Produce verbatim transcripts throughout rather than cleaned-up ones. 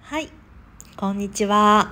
はい、こんにちは。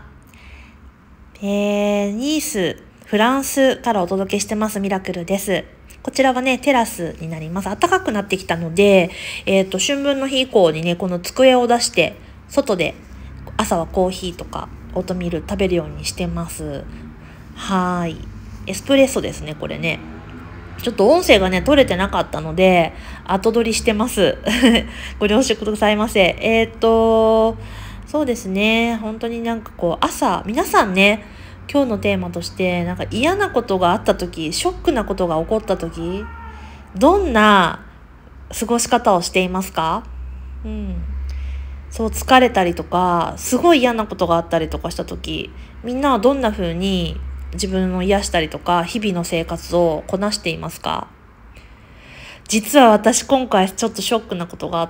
えー、ニース、フランスからお届けしてますミラクルです。こちらはね、テラスになります。暖かくなってきたので、えっと、春分の日以降にね、この机を出して、外で朝はコーヒーとかオートミール食べるようにしてます。はーい。エスプレッソですね、これね。ちょっと音声がね、取れてなかったので、後取りしてます。ご了承くださいませ。えっと、そうですね。本当になんかこう、朝、皆さんね、今日のテーマとして、なんか嫌なことがあった時、ショックなことが起こった時、どんな過ごし方をしていますか？うん。そう、疲れたりとか、すごい嫌なことがあったりとかした時、みんなはどんな風に自分を癒したりとか、日々の生活をこなしていますか？実は私今回ちょっとショックなことがあって、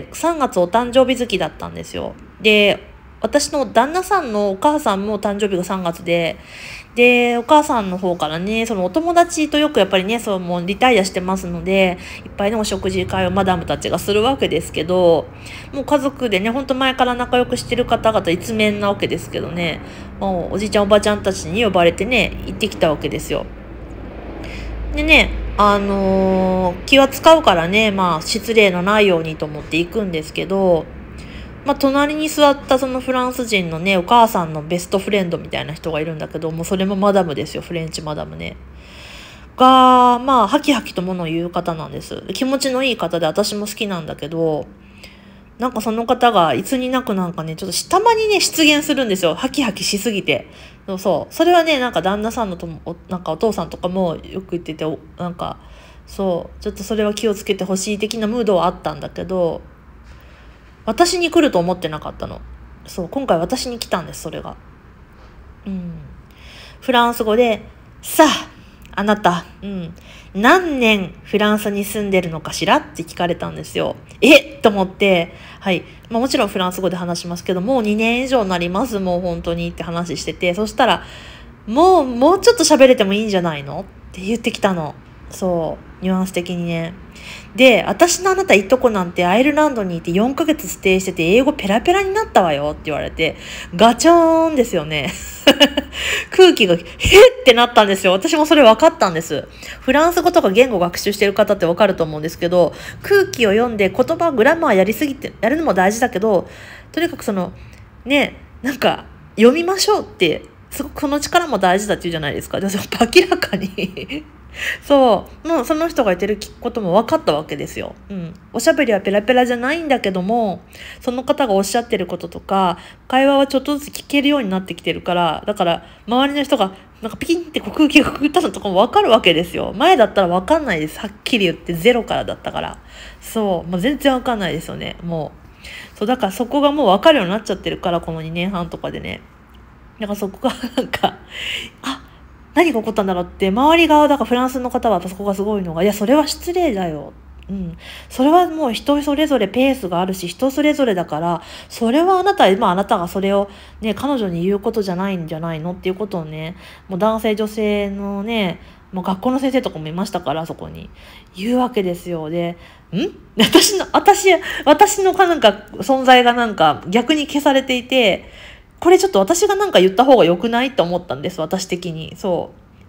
さんがつお誕生日月だったんですよ。で、私の旦那さんのお母さんも誕生日がさんがつで、で、お母さんの方からね、そのお友達とよくやっぱりね、そうもうリタイアしてますので、いっぱいのお食事会をマダムたちがするわけですけど、もう家族でね、ほんと前から仲良くしてる方々一面なわけですけどね、もうおじいちゃんおばあちゃんたちに呼ばれてね、行ってきたわけですよ。でね、あのー気は使うからね、まあ失礼のないようにと思って行くんですけど、まあ隣に座ったそのフランス人のね、お母さんのベストフレンドみたいな人がいるんだけど、もうそれもマダムですよ、フレンチマダムね。が、まあ、ハキハキとものを言う方なんです。で気持ちのいい方で私も好きなんだけど、なんかその方がいつになくなんかね、ちょっとたまにね、出現するんですよ。ハキハキしすぎて。そうそう。それはね、なんか旦那さんのとも、おなんかお父さんとかもよく言ってて、おなんか、そう、ちょっとそれは気をつけてほしい的なムードはあったんだけど、私に来ると思ってなかったの。そう、今回私に来たんです、それが。うん。フランス語で、さあ、あなた、うん、何年フランスに住んでるのかしらって聞かれたんですよ。えっと思って、はい。まあもちろんフランス語で話しますけど、もうにねん以上になります、もう本当にって話してて、そしたら、もう、もうちょっと喋れてもいいんじゃないのって言ってきたの。そう、ニュアンス的にね。で、私のあなたいとこなんてアイルランドにいてよんかげつステイしてて英語ペラペラになったわよって言われて、ガチョーンですよね。空気が、へってなったんですよ。私もそれ分かったんです。フランス語とか言語学習してる方って分かると思うんですけど、空気を読んで言葉、グラマーやりすぎて、やるのも大事だけど、とにかくその、ね、なんか、読みましょうって、すごくこの力も大事だって言うじゃないですか。でも明らかにそう、もうその人が言ってることも分かったわけですよ。うん。おしゃべりはペラペラじゃないんだけども、その方がおっしゃってることとか、会話はちょっとずつ聞けるようになってきてるから、だから、周りの人が、なんかピキンってこう空気がくぐったのとかも分かるわけですよ。前だったら分かんないです。はっきり言ってゼロからだったから。そう、もう全然分かんないですよね。もう。そう、だからそこがもう分かるようになっちゃってるから、このにねんはんとかでね。だからそこがなんか、あ、何が起こったんだろうって、周り側、だからフランスの方はそこがすごいのが、いや、それは失礼だよ。うん。それはもう人それぞれペースがあるし、人それぞれだから、それはあなた、まああなたがそれをね、彼女に言うことじゃないんじゃないのっていうことをね、もう男性女性のね、もう学校の先生とかもいましたから、そこに。言うわけですよ。で、ん私の、私、私のかなんか存在がなんか逆に消されていて、これちょっと私がなんか言った方が良くないと思ったんです、私的に。そう。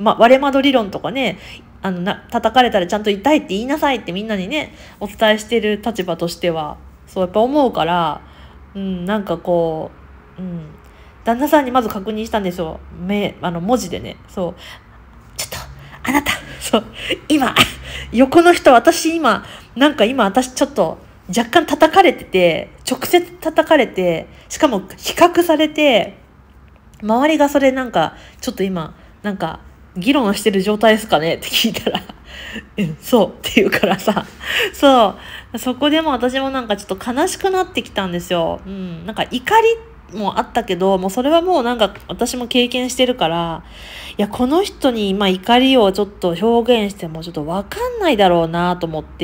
まあ、割れ窓理論とかね、あの、な、叩かれたらちゃんと痛いって言いなさいってみんなにね、お伝えしてる立場としては、そう、やっぱ思うから、うん、なんかこう、うん。旦那さんにまず確認したんですよ。目、あの、文字でね。そう。ちょっと、あなた、そう、今、横の人、私今、なんか今私ちょっと、若干叩かれてて、直接叩かれて、しかも比較されて、周りがそれなんか、ちょっと今、なんか、議論してる状態ですかねって聞いたら、うん、そうって言うからさ、そう、そこでも私もなんかちょっと悲しくなってきたんですよ。うん、なんか怒りもあったけど、もうそれはもうなんか私も経験してるから、いや、この人に今怒りをちょっと表現してもちょっとわかんないだろうなと思って、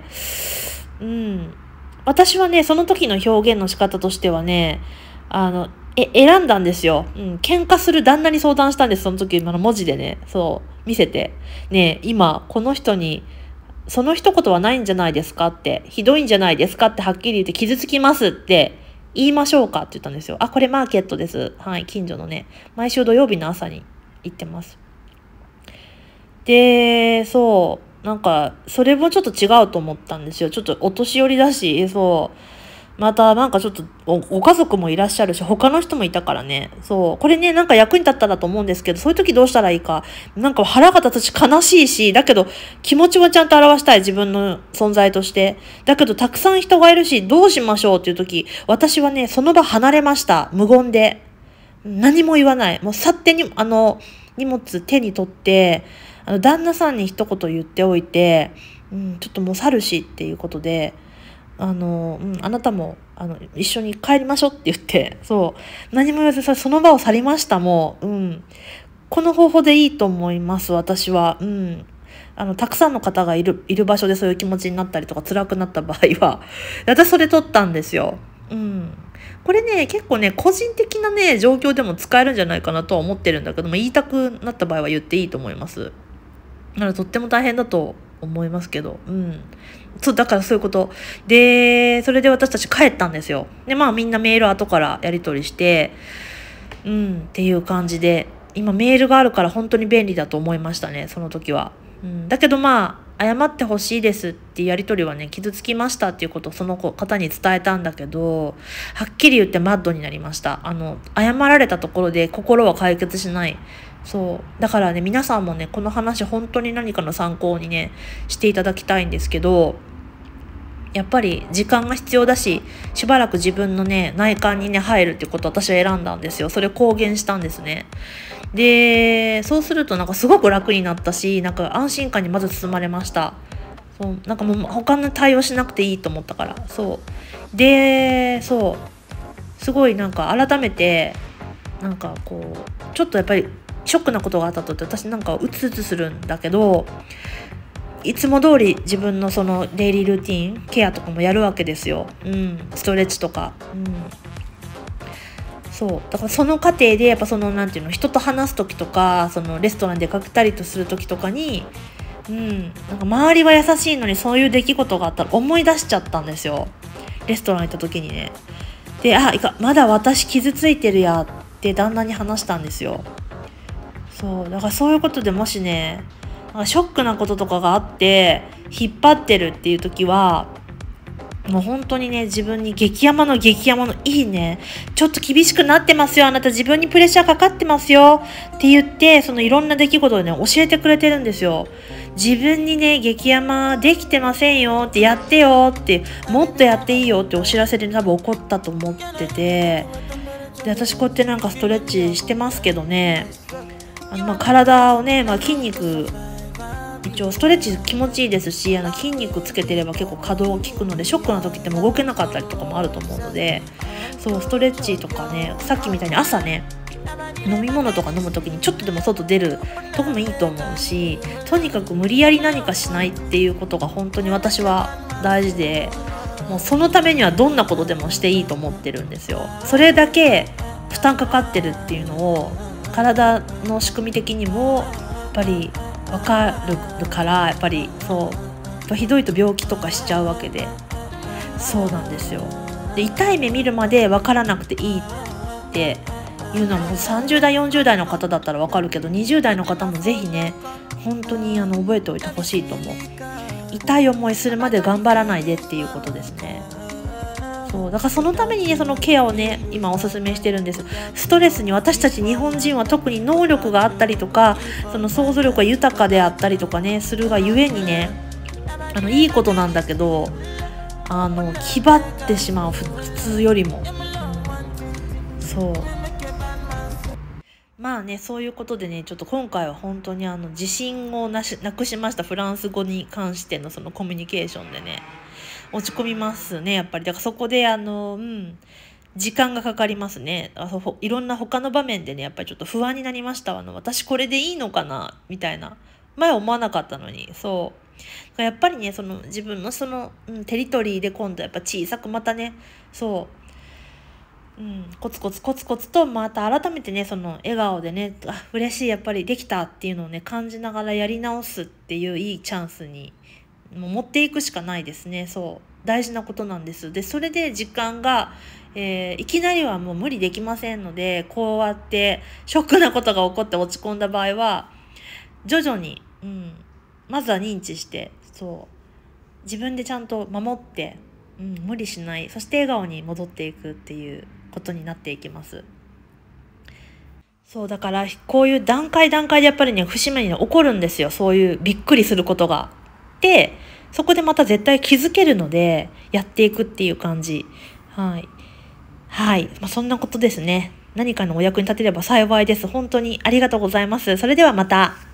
うん。私はね、その時の表現の仕方としてはね、あの、え、選んだんですよ。うん。喧嘩する旦那に相談したんです、その時、あの文字でね。そう、見せて。ねえ、今、この人に、その一言はないんじゃないですかって、ひどいんじゃないですかってはっきり言って傷つきますって言いましょうかって言ったんですよ。あ、これマーケットです。はい、近所のね。毎週土曜日の朝に行ってます。で、そう、なんか、それもちょっと違うと思ったんですよ。ちょっとお年寄りだし、そう。またなんかちょっとごご家族もいらっしゃるし、他の人もいたからね。そう。これね、なんか役に立ったらと思うんですけど、そういう時どうしたらいいか。なんか腹が立つし悲しいし、だけど気持ちもちゃんと表したい自分の存在として。だけどたくさん人がいるし、どうしましょうっていう時、私はね、その場離れました。無言で。何も言わない。もう去ってに、あの、荷物手に取って、あの、旦那さんに一言言っておいて、うん、ちょっともう去るしっていうことで、あの、うん、あなたも、あの、一緒に帰りましょうって言って、そう、何も言わず、その場を去りました、もう、うん。この方法でいいと思います、私は。うん。あの、たくさんの方がいる、いる場所でそういう気持ちになったりとか辛くなった場合は、私それ取ったんですよ。うん。これね、結構ね、個人的なね、状況でも使えるんじゃないかなとは思ってるんだけども、言いたくなった場合は言っていいと思います。なので、とっても大変だと思いますけど、うん。そう、だからそういうこと。で、それで私たち帰ったんですよ。で、まあみんなメール後からやり取りして、うん、っていう感じで、今メールがあるから本当に便利だと思いましたね、その時は。うん、だけどまあ、謝ってほしいですっていうやり取りはね、傷つきましたっていうことをその方に伝えたんだけど、はっきり言ってマッドになりました。あの、謝られたところで心は解決しない。そう。だからね、皆さんもね、この話本当に何かの参考にね、していただきたいんですけど、やっぱり時間が必要だし、しばらく自分のね、内観にね、入るっていうことを私は選んだんですよ。それを公言したんですね。で、そうするとなんかすごく楽になったし、なんか安心感にまず包まれました。そう、なんかもう他の対応しなくていいと思ったから。そう。で、そう。すごいなんか改めて、なんかこう、ちょっとやっぱりショックなことがあったとって私なんかうつうつするんだけど、いつも通り自分のそのデイリールーティンケアとかもやるわけですよ。うん、ストレッチとか。うん、そうだからその過程でやっぱそのなんていうの、人と話す時とか、そのレストランでかけたりとする時とかに、うん、なんか周りは優しいのにそういう出来事があったら思い出しちゃったんですよ。レストラン行った時にね。で、あ、いかまだ私傷ついてるやって旦那に話したんですよ。そうだからそういうことでもしね、なんかショックなこととかがあって引っ張ってるっていう時は、もう本当にね、自分に激ヤマの激ヤマのいいね、ちょっと厳しくなってますよ、あなた自分にプレッシャーかかってますよって言って、そのいろんな出来事をね、教えてくれてるんですよ。自分にね、激ヤマできてませんよって、やってよって、もっとやっていいよってお知らせで多分起こったと思ってて、で、私こうやってなんかストレッチしてますけどね、あのまあ体をね、まあ、筋肉、一応ストレッチ気持ちいいですし、あの筋肉つけてれば結構可動効くので、ショックな時っても動けなかったりとかもあると思うので、そうストレッチとかね、さっきみたいに朝ね、飲み物とか飲む時にちょっとでも外出るとこもいいと思うし、とにかく無理やり何かしないっていうことが本当に私は大事で、もうそのためにはどんなことでもしていいと思ってるんですよ。それだけ負担かかってるっていうのを体の仕組み的にもやっぱり分かるから、やっぱりそうやっぱひどいと病気とかしちゃうわけで、そうなんですよ。で、痛い目見るまで分からなくていいっていうのはもうさんじゅう代よんじゅう代の方だったら分かるけど、にじゅう代の方もぜひね、本当にあの覚えておいてほしいと思う。痛い思いするまで頑張らないでっていうことですね。そうだからそのためにね、そのケアをね今おすすめしてるんです。ストレスに私たち日本人は特に能力があったりとか、その想像力が豊かであったりとかねするがゆえにね、あのいいことなんだけど、あの気張ってしまう、普通よりも、うん、そうまあね、そういうことでね、ちょっと今回は本当にあの自信をなしなくしました。フランス語に関してのそのコミュニケーションでね、落ち込みますね、やっぱり。だからそこであの、うん、時間がかかりますね。あほいろんな他の場面でね、やっぱりちょっと不安になりました。あの私これでいいのかなみたいな。前思わなかったのに、そう。やっぱりね、その自分のその、うん、テリトリーで今度やっぱ小さくまたね、そう。うん、コツコツコツコツとまた改めてね、その笑顔でね、あ嬉しい、やっぱりできたっていうのをね感じながらやり直すっていういいチャンスにもう持っていくしかないですね。そう大事なことなんです。でそれで時間がえーいきなりはもう無理できませんので、こうやってショックなことが起こって落ち込んだ場合は、徐々に、うん、まずは認知して、そう自分でちゃんと守って、うん、無理しない、そして笑顔に戻っていくっていうことになっていきます。そうだからこういう段階段階でやっぱりね、節目にね起こるんですよ、そういうびっくりすることが。でそこでまた絶対気づけるのでやっていくっていう感じ。はいはい、まあ、そんなことですね。何かのお役に立てれば幸いです。本当にありがとうございます。それではまた。